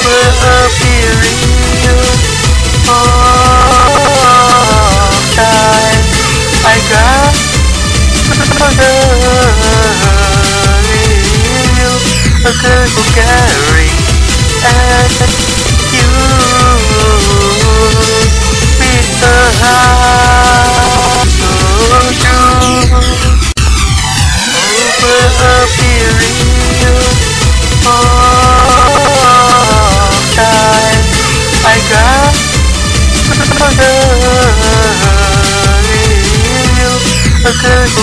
appearing all time. I got you, a girl who carry and you with a heart so true. Over appearing all time. I got you, a girl